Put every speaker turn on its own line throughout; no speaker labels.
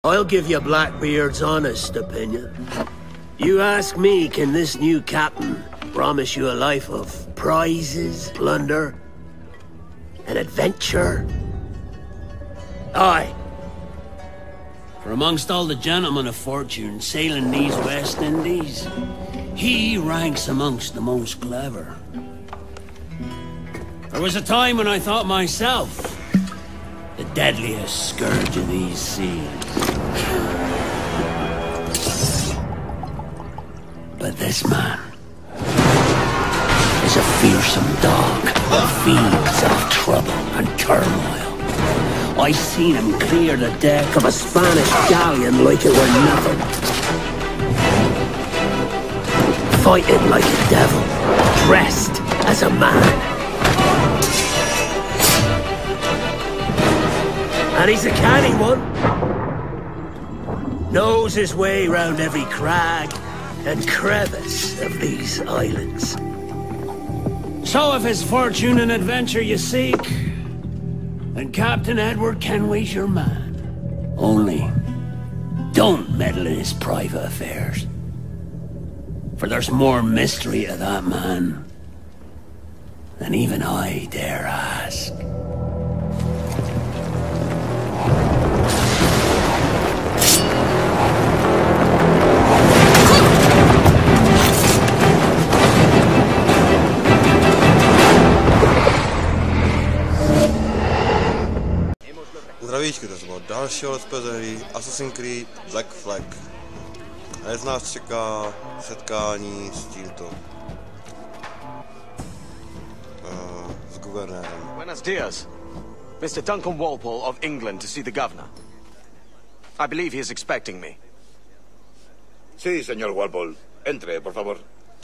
I'll give you Blackbeard's honest opinion. You ask me, can this new captain promise you a life of prizes, plunder, and adventure? Aye. For amongst all the gentlemen of fortune sailing these West Indies, he ranks amongst the most clever. There was a time when I thought myself the deadliest scourge of these seas. But this man is a fearsome dog that feeds off trouble and turmoil. I seen him clear the deck of a Spanish galleon like it were nothing. Fighting like a devil, dressed as a man. And he's a canny one. Knows his way round every crag and crevice of these islands. So if it's fortune and adventure you seek, then Captain Edward Kenway's your man. Only, don't meddle in his private affairs. For there's more mystery to that man than even I dare ask.
Zdravíčky, to bylo dalšího let's play ze hry Assassin's Creed Black Flag. A dnes nás čeká setkání s tímto. S guvernérem.
Buenos dias. Mr. Duncan Walpole of England to see the governor. I believe he is expecting me.
Sí, señor Walpole. Entre, por favor.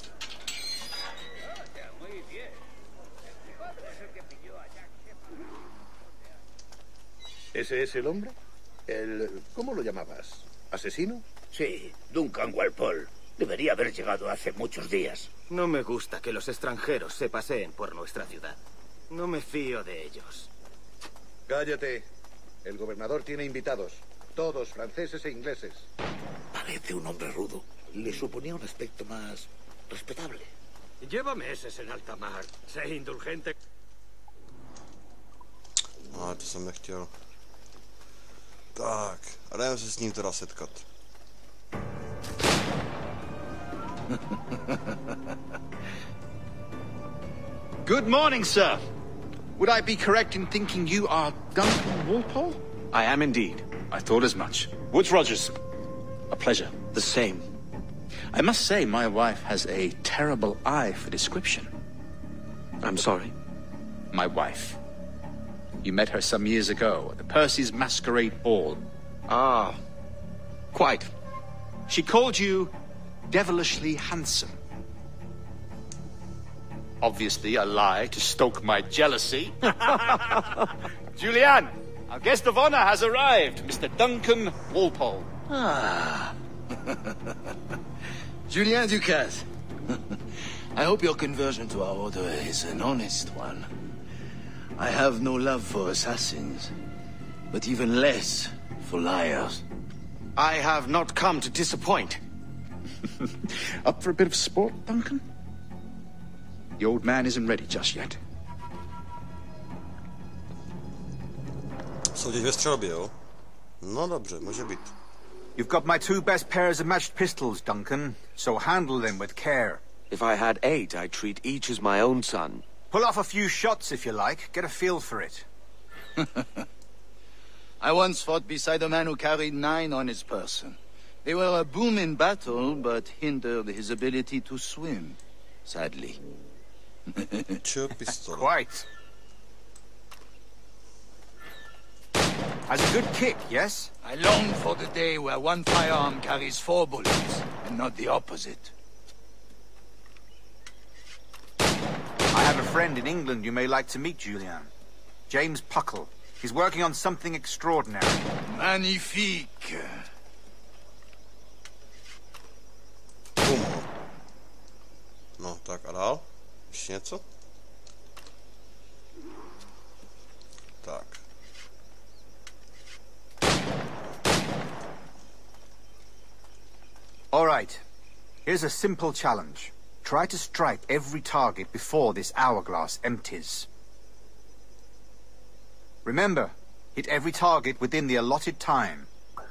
¿Ese es el hombre? ¿Cómo lo llamabas? ¿Asesino?
Sí, Duncan Walpole. Debería haber llegado hace muchos días.
No me gusta que los extranjeros se paseen por nuestra ciudad. No me fío de ellos.
Cállate. El gobernador tiene invitados. Todos franceses e ingleses.
Parece un hombre rudo. Le suponía un aspecto más respetable.
Lleva meses en alta mar. Sé indulgente.
No, to jsem nechtěl. Tak, a jdeme se s ním teda setkat.
Good morning, sir. Would I be correct in thinking you are Duncan Walpole?
I am indeed.
I thought as much. Woods Rogers. A pleasure.
The same.
I must say, my wife has a terrible eye for description.
I'm sorry.
My wife. You met her some years ago at the Percy's Masquerade Ball.
Ah, quite.
She called you devilishly handsome. Obviously a lie to stoke my jealousy. Julianne, our guest of honor has arrived, Mr. Duncan Walpole.
Ah. Julien Ducasse. I hope your conversion to our order is an honest one. I have no love for assassins, but even less for liars.
I have not come to disappoint.
Up for a bit of sport, Duncan? The old man isn't ready just yet.
Soutěž ve střelbě, jo? No dobře, může být.
You've got my two best pairs of matched pistols, Duncan, so handle them with care.
If I had 8, I'd treat each as my own son.
Pull off a few shots if you like. Get a feel for it.
I once fought beside a man who carried 9 on his person. They were a boom in battle, but hindered his ability to swim, sadly.
Quite. Has a good kick, yes?
I long for the day where one firearm carries 4 bullets, and not the opposite.
I have a friend in England you may like to meet, Julian. James Puckle. He's working on something extraordinary.
Magnifique.
No, tak a dál? Ještě něco? Tak.
All right. Here's a simple challenge. Try to strike every target before this hourglass empties. Remember, hit every target within the allotted time.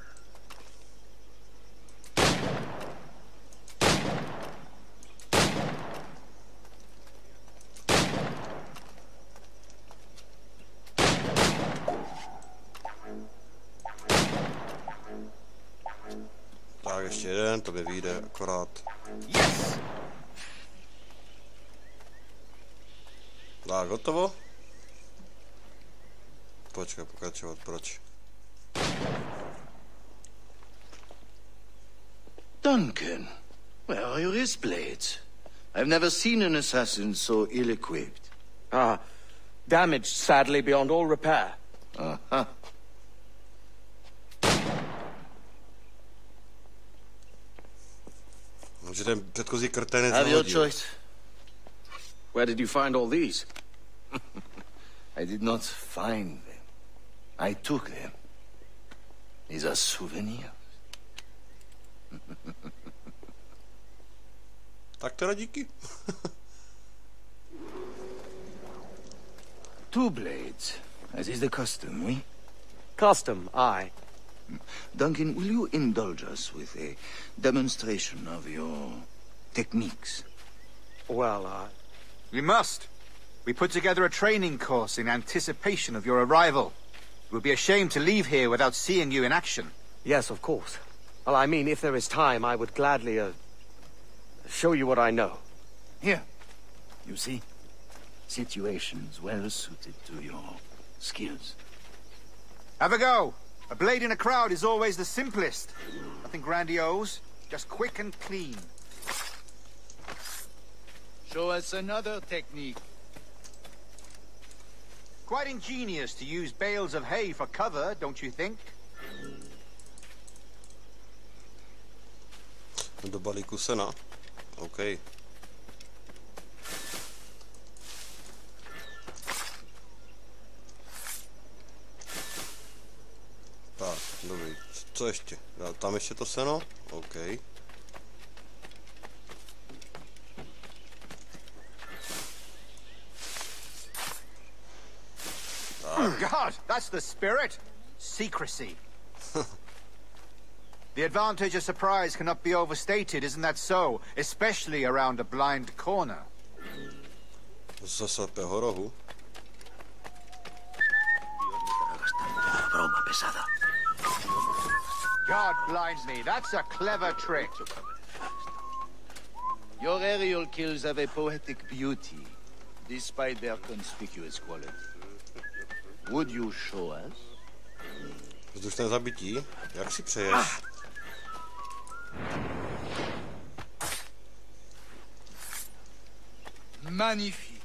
Tak, ještě jeden, to mi vyjde akorát.
Yes!
Tak, gotovo? Počkej, pokračovat, proč?
Duncan, where are your wrist blades? I've never seen an assassin so ill-equipped.
Ah, damaged sadly beyond all repair.
Aha.
Že ten předchozí krtenec
Have your
zahodil.
choice.
Where did you find all these?
I did not find them. I took them. These are souvenirs.
Tak teda díky.
Two blades, as is the custom, oui?
Custom, aye.
Duncan, will you indulge us with a demonstration of your techniques?
Well,
We must. We put together a training course in anticipation of your arrival. It would be a shame to leave here without seeing you in action.
yes, of course. Well, I mean, if there is time, I would gladly, show you what I know.
Here, you see? Situations well suited to your skills.
Have a go. A blade in a crowd is always the simplest. Nothing grandiose, just quick and clean.
Show us another technique.
Quite ingenious to use bales of hay for cover, don't you think?
Do balíku sena. OK. Tak, dobrý. Co ještě? Dál tam ještě to seno? OK.
God, that's the spirit. Secrecy. The advantage of surprise cannot be overstated, isn't that so? Especially around a blind corner.
Z slepého rohu.
Broma pesada.
God blind me, that's a clever trick.
Your aerial kills have a poetic beauty, despite their conspicuous quality. Would you show us?
Vzdušné zabití? Jak si přeješ?
Magnifique.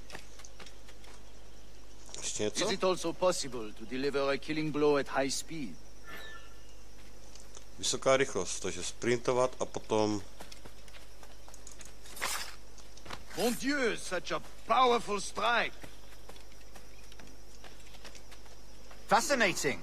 Ještě
Is
něco?
it also possible to deliver a killing blow at high speed?
Vysoká rychlost, takže sprintovat a potom...
Mon Dieu, such a powerful strike.
Fascinating.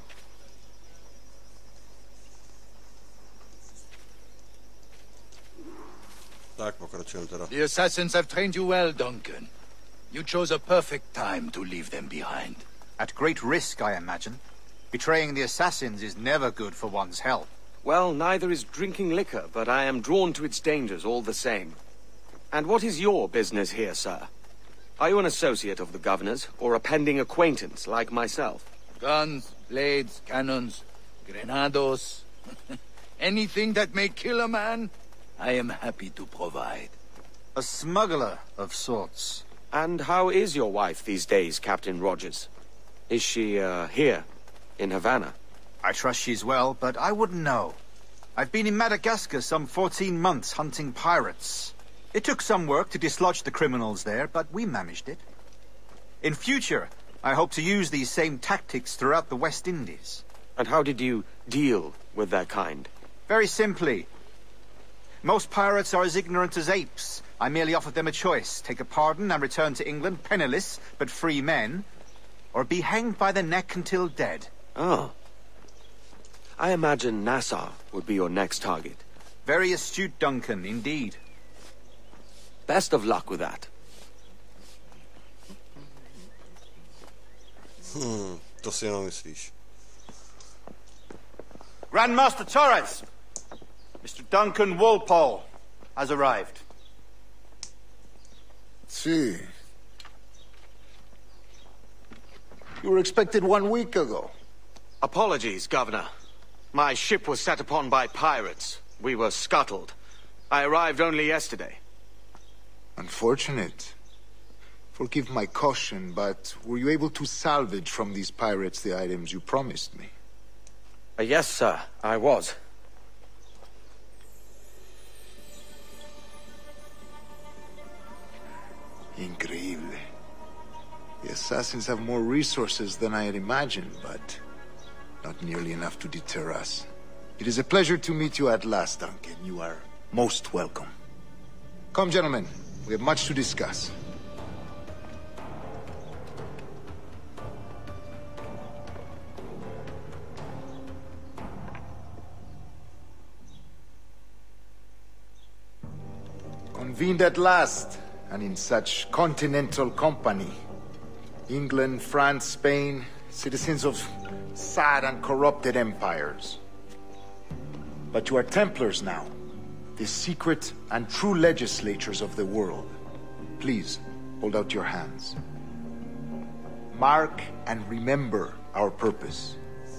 Tak, pokračujeme teda.
The assassins have trained you well, Duncan. You chose a perfect time to leave them behind.
At great risk, I imagine. Betraying the assassins is never good for one's health.
Well, neither is drinking liquor, but I am drawn to its dangers all the same. And what is your business here, sir? Are you an associate of the governor's, or a pending acquaintance like myself?
Guns, blades, cannons, grenados. Anything that may kill a man, I am happy to provide.
A smuggler of sorts.
And how is your wife these days, Captain Rogers? Is she, here, in Havana?
I trust she's well, but I wouldn't know. I've been in Madagascar some 14 months hunting pirates. It took some work to dislodge the criminals there, but we managed it. In future, I hope to use these same tactics throughout the West Indies.
And how did you deal with their kind?
Very simply. Most pirates are as ignorant as apes. I merely offered them a choice. Take a pardon and return to England penniless, but free men, or be hanged by the neck until dead.
Oh. I imagine Nassau would be your next target.
Very astute, Duncan, indeed.
Best of luck with that.
To si jenom myslíš.
Grandmaster Torres! Mr. Duncan Walpole has arrived.
See. You were expected 1 week ago.
Apologies, Governor. My ship was set upon by pirates. We were scuttled. I arrived only yesterday.
Unfortunate. Forgive my caution, but were you able to salvage from these pirates the items you promised me?
Yes, sir, I was.
Increíble. The assassins have more resources than I had imagined, but not nearly enough to deter us. It is a pleasure to meet you at last, Duncan. You are most welcome. Come, gentlemen. We have much to discuss. Convened at last, and in such continental company. England, France, Spain, citizens of sad and corrupted empires. But you are Templars now, the secret and true legislators of the world. Please, hold out your hands. Mark and remember our purpose.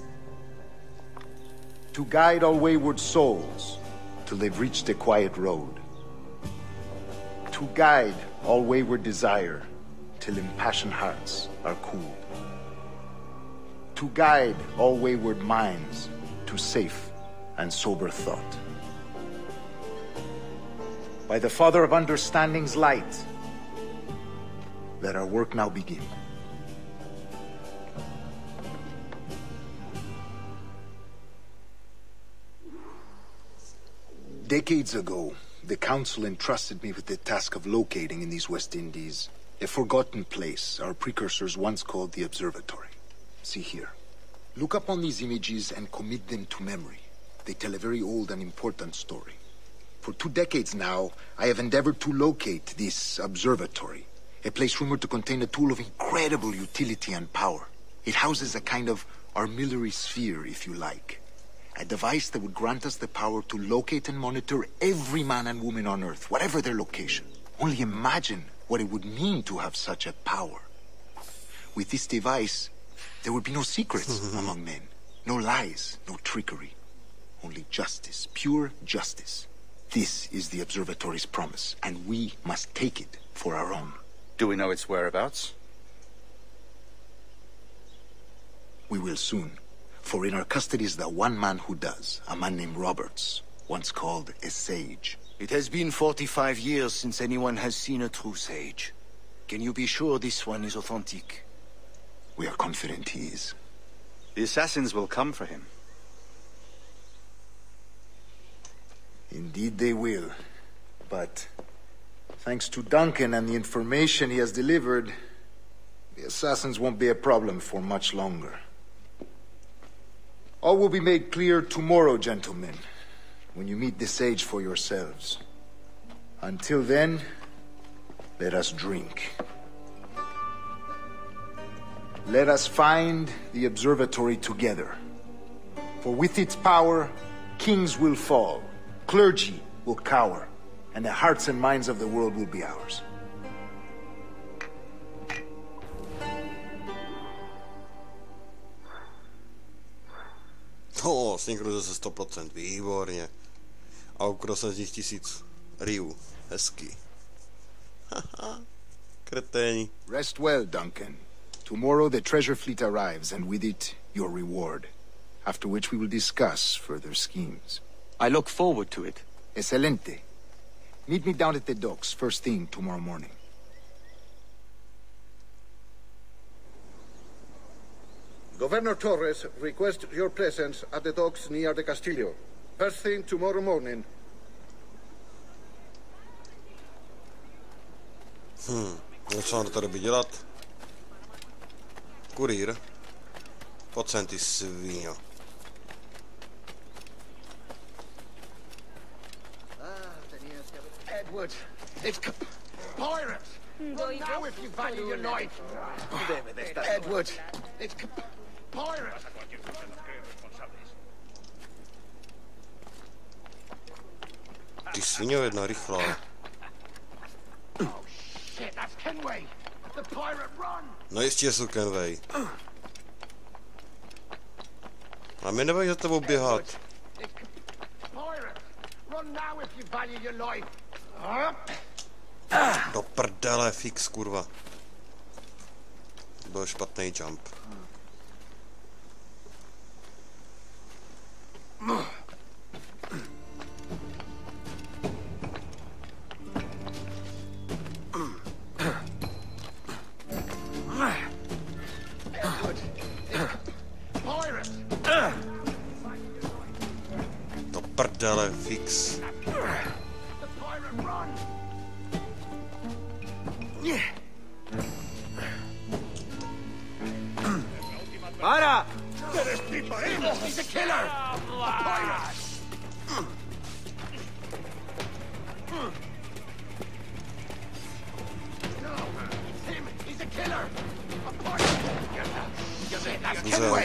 To guide all wayward souls till they've reached a quiet road. To guide all wayward desire till impassioned hearts are cooled. To guide all wayward minds to safe and sober thought. By the Father of Understanding's light, let our work now begin. Decades ago, the Council entrusted me with the task of locating in these West Indies a forgotten place our precursors once called the Observatory. See here. Look upon these images and commit them to memory. They tell a very old and important story. For 2 decades now, I have endeavored to locate this observatory, a place rumored to contain a tool of incredible utility and power. It houses a kind of armillary sphere, if you like. A device that would grant us the power to locate and monitor every man and woman on Earth, whatever their location. Only imagine what it would mean to have such a power. With this device, there would be no secrets among men. No lies, no trickery. Only justice, pure justice. This is the observatory's promise, and we must take it for our own.
Do we know its whereabouts?
We will soon. For in our custody is the one man who does, a man named Roberts, once called a sage.
It has been 45 years since anyone has seen a true sage. Can you be sure this one is authentic?
We are confident he is.
The assassins will come for him.
Indeed they will. But thanks to Duncan and the information he has delivered, the assassins won't be a problem for much longer. All will be made clear tomorrow, gentlemen, when you meet the sage for yourselves. Until then, let us drink. Let us find the observatory together. For with its power, kings will fall, clergy will cower, and the hearts and minds of the world will be ours.
Synchronizace 100%, výborně. A ukryl jsem z nich 1000 riů. Hezky. Haha, kreténi.
Rest well, Duncan. Tomorrow the treasure fleet arrives, and with it, your reward. After which we will discuss further schemes.
I look forward to it.
Excelente. Meet me down at the docks first thing tomorrow morning.
Governor Torres requests your presence at the docks near the Castillo. First thing tomorrow morning.
Co mám do té doby dělat? Kurýr. Pojď sem, ty svíňo.
Edward, it's pirates! Run now if you value your life! Edward, it's pirates!
Ty svině jedna rychlá.
Oh shit, that's Kenway! The pirate run!
No jistě jsou Kenway. A my nebudeme za tebou běhat. Do prdele, fix, kurva. Byl špatný jump. Do prdele, fix.
Para!
He's a killer! A pirate! No, it's him! He's a killer! A pirate! That's Kenway!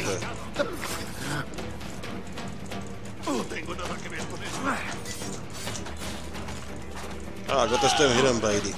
Ah, got testujeme Hidden Blade.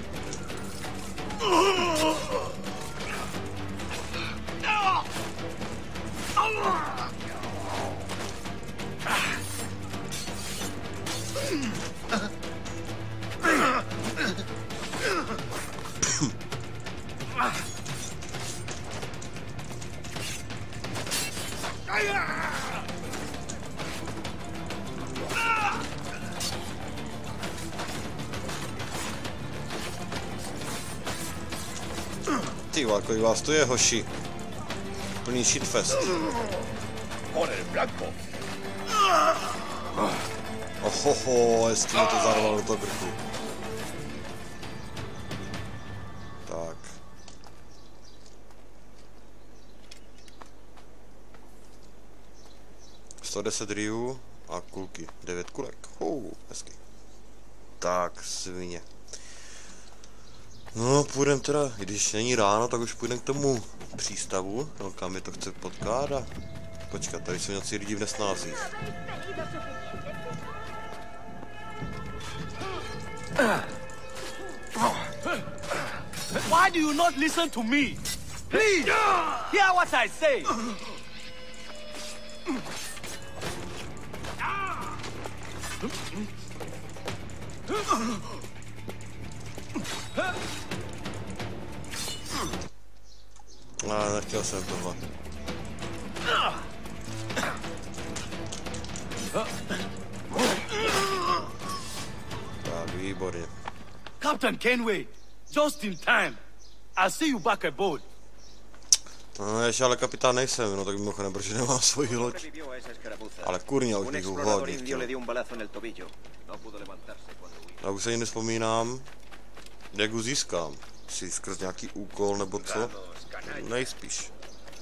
Ty vole, kolik vás to je, hoši. Plný shitfest. Ohoho, hezky mi to zarvalo do toho krku. Tak. $110 riů a kulky. 9 kulek. Hezky. Tak, svině. No, půjdeme teda, když není ráno, tak už půjdeme k tomu přístavu, no, kam je to chce potkat a počkat, tady jsou nějací lidi v nesnázích.
Why do you not listen to me? Please, hear what I say.
Nechtěl jsem tohle. Tak, výborně.
Captain Kenway, just in time. I'll see you back aboard.
No, ještě ale kapitán nejsem, no tak mimochodem, protože nemám svoji loď. Ale kurňa, už bych ho hodně chtěl. Já už se ani nespomínám, jak ho získám. Si skrz nějaký úkol nebo co? Nejspíš.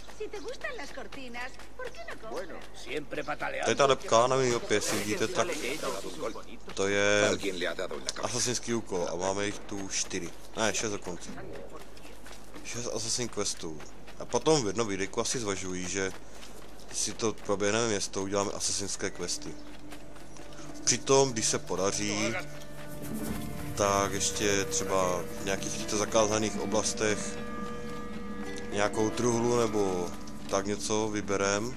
To je ta lepka na mým opě, si vidíte, tak to je asasinský úkol a máme jich tu 4. Ne, 6 dokonce. 6 Assassin questů. A potom v jednom videu asi zvažují, že si to proběhneme město, uděláme asasinské questy. Přitom, když se podaří, tak ještě třeba v nějakých těchto zakázaných oblastech nějakou truhlu nebo tak něco vyberem.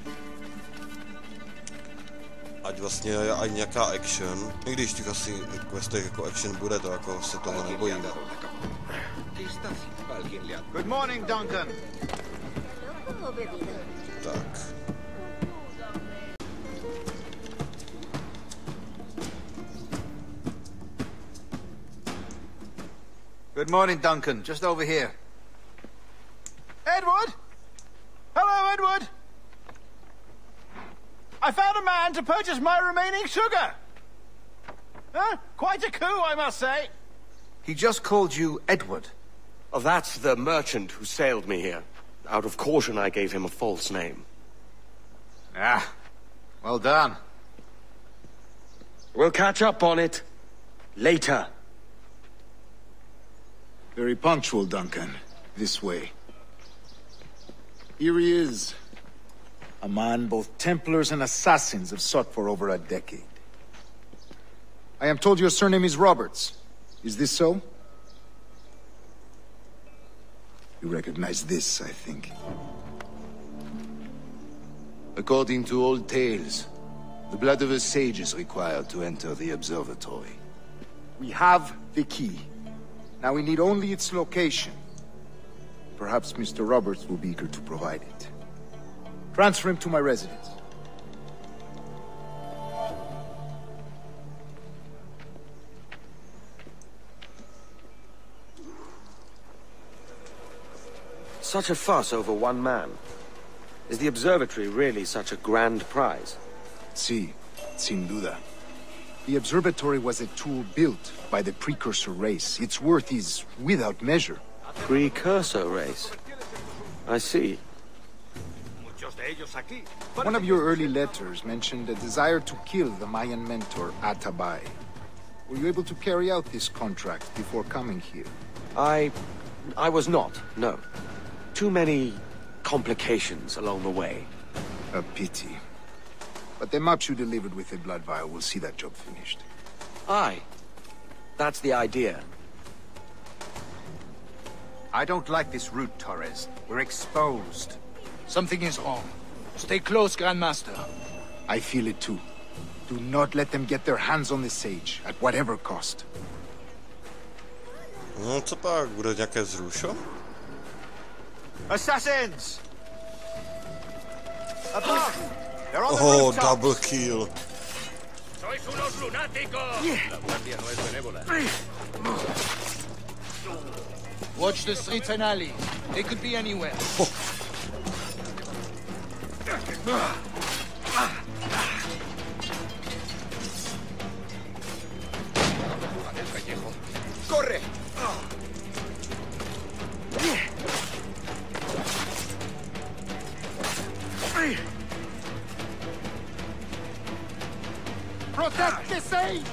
Ať vlastně aj nějaká action. I když těch asi questech jako action bude, to jako se toho nebojím.
Good morning, Duncan.
Tak.
Good morning, Duncan. Just over here. Edward? Hello, Edward. I found a man to purchase my remaining sugar. Huh? Quite a coup, I must say. He just called you Edward.
Oh, that's the merchant who sailed me here. Out of caution, I gave him a false name.
Ah, well done.
We'll catch up on it later.
Very punctual, Duncan. This way. Here he is. A man both Templars and Assassins have sought for over a decade. I am told your surname is Roberts. Is this so? You recognize this, I think.
According to old tales, the blood of a sage is required to enter the observatory.
We have the key. Now we need only its location. Perhaps Mr. Roberts will be eager to provide it. Transfer him to my residence.
Such a fuss over one man. Is the observatory really such a grand prize?
Sí, sin duda. The observatory was a tool built by the precursor race. Its worth is without measure.
Precursor race? I see.
One of your early letters mentioned a desire to kill the Mayan mentor, Atabay. Were you able to carry out this contract before coming here?
I was not, no. Too many complications along the way.
A pity. But the maps you delivered with the blood vial will see that job finished.
Aye. That's the idea.
I don't like this route, Torres. We're exposed.
Something is wrong. Stay close, Grandmaster.
I feel it too. Do not let them get their hands on the sage, at whatever cost.
No co pak, bude nějaké vzrušo?
Assassins! Above! They're on the
Oh,
rooftops.
double kill.
¡Sois unos lunáticos! La guardia no es benévola. Watch the streets and alleys. They could be anywhere. ¡Corre!
Protect the sage!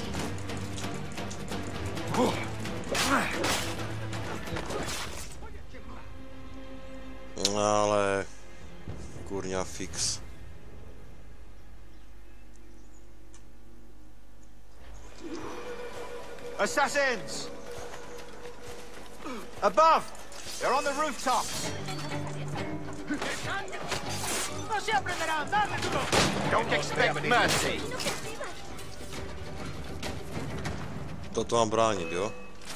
Ale... Kurňa fix.
Assassins! Above! They're on the rooftops! Don't expect mercy!
Toto mám bránit, jo?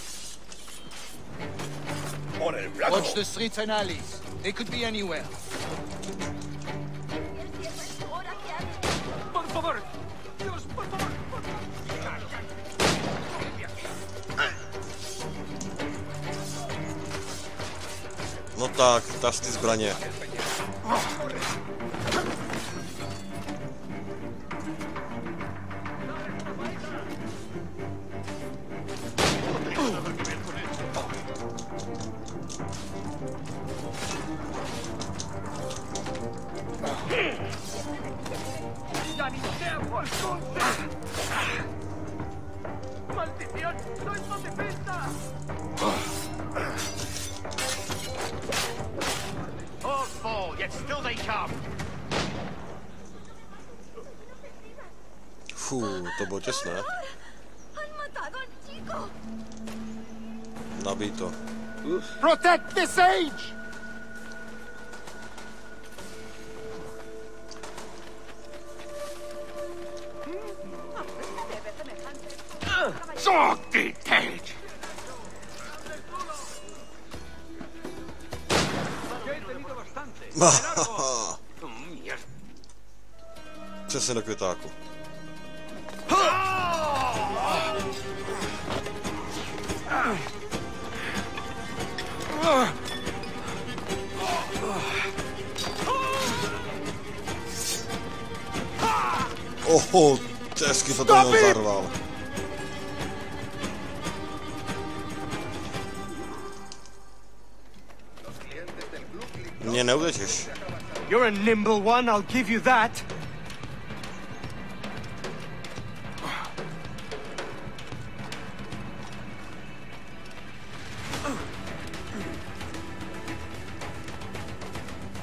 Watch the streets and alleys. They could be anywhere.
No tak, dáš ty zbraně.
¡Maldición! ¡Sois no defensa!
All fall, yet still they come!
Fú, to bylo těsné. Nabij to.
Protect the sage!
¡Sortitage!
Přesně do květáku. Oho, hezky to tam zarval. Mě neudečeš.
You're a nimble one, I'll give you that.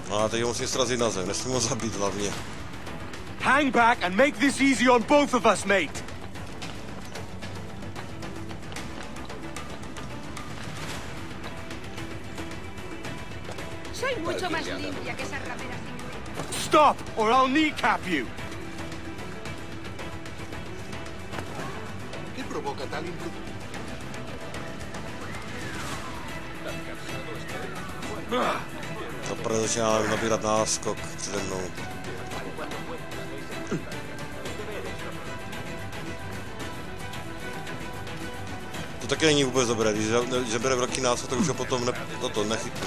No a teď ho musím srazit na zem, nesmím ho zabít hlavně.
Hang back and make this easy on both of us, mate.
Soy mucho más limpia que esas rameras.
Stop, or I'll kneecap you.
¿Qué provoca tal inquietud?
Zaprvé začíná nabírat náskok přede mnou. To taky není vůbec dobré, když zabere velký náskok, tak už ho potom nechytnu.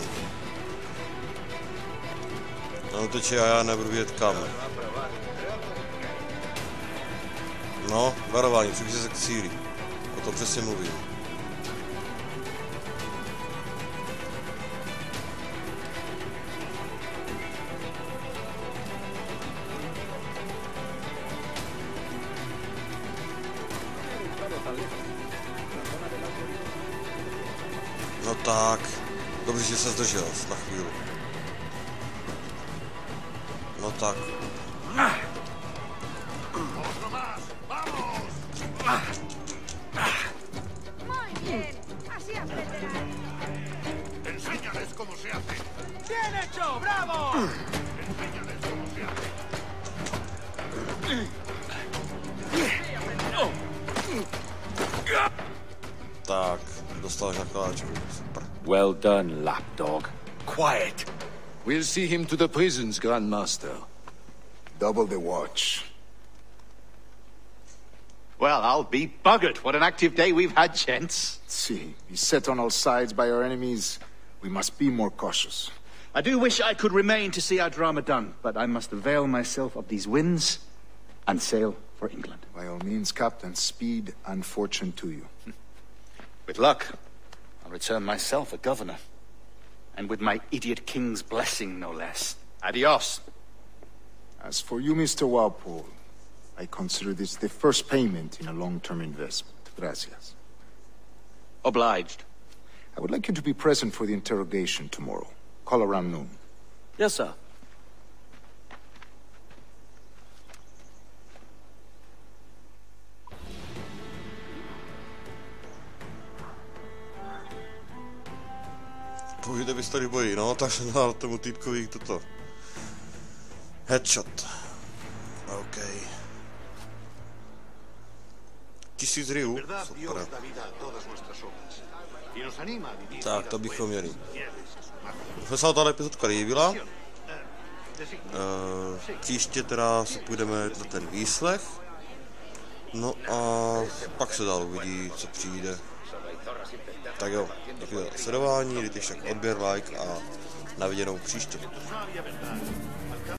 No uteče a já nebudu vědět kam. No, varování, přibližte se k cíli. O tom přesně mluvím. No tak, dobře, že se zdržel na chvíli. No tak.
Muy bien. Así aprenderás.
Enséñales cómo se hace.
Bien hecho, bravo!
Enséñales cómo se hace.
Tak, dostal na koláčku, super.
Well done, lapdog.
Quiet.
We'll see him to the prisons, Grandmaster.
Double the watch.
Well, I'll be buggered. What an active day we've had, gents.
See, beset on all sides by our enemies, we must be more cautious.
I do wish I could remain to see our drama done, but I must avail myself of these winds and sail for England.
By all means, Captain, speed and fortune to you.
With luck, I'll return myself a governor. And with my idiot king's blessing, no less. Adios.
As for you, Mr. Walpole, I consider this the first payment in a long-term investment. Gracias.
Obliged.
I would like you to be present for the interrogation tomorrow. Call around noon.
Yes, sir.
Použijte pistoli v boji, no, tak jsem dal tomu týpkovi toto. Headshot. OK. 1000 riů, super. Tak, to bychom měli. Doufám se, tato epizodka líbila. Příště teda si půjdeme na ten výslech. No a pak se dál uvidí, co přijde. Tak jo, děkuji za sledování, dejte však odběr, like a na viděnou příště.